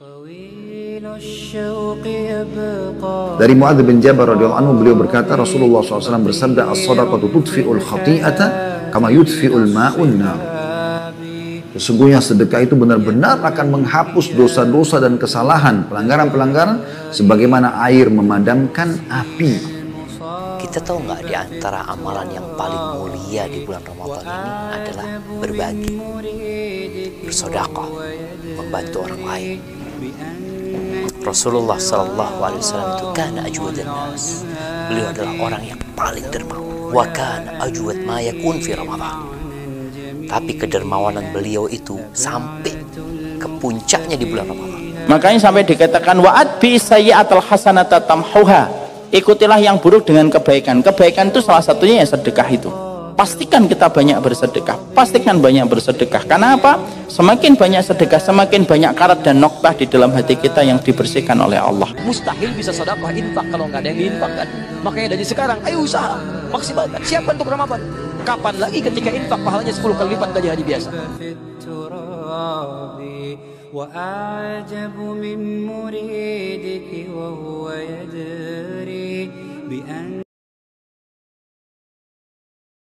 Dari Muadz bin Jabal radhiyallahu anhu, beliau berkata, Rasulullah SAW bersabda, as-sadaqatu tudfi'ul khati'ata kama yudfi'ul ma'un nar. Sesungguhnya sedekah itu benar-benar akan menghapus dosa-dosa dan kesalahan, pelanggaran-pelanggaran, sebagaimana air memadamkan api. Kita tahu nggak, di antara amalan yang paling mulia di bulan Ramadan ini adalah berbagi, bersedekah, membantu orang lain. Rasulullah SAW itu kana ajwadan nas. Beliau adalah orang yang paling dermawan. Wa kana ajwad ma yakun fi Ramadan. Tapi kedermawanan beliau itu sampai ke puncaknya di bulan Ramadan. Makanya sampai dikatakan wa'ad bi sayyi'atal hasanata tamhuha. Ikutilah yang buruk dengan kebaikan. Kebaikan itu salah satunya ya sedekah itu. Pastikan kita banyak bersedekah. Pastikan banyak bersedekah. Karena apa? Semakin banyak sedekah, semakin banyak karat dan noktah di dalam hati kita yang dibersihkan oleh Allah. Mustahil bisa sedekah infak kalau nggak ada yang diinfakkan. Makanya dari sekarang, ayo usaha, maksimalkan, siapkan untuk Ramadan. Kapan lagi ketika infak pahalanya 10 kali lipat dari hari biasa. وأعجب من مريدك وهو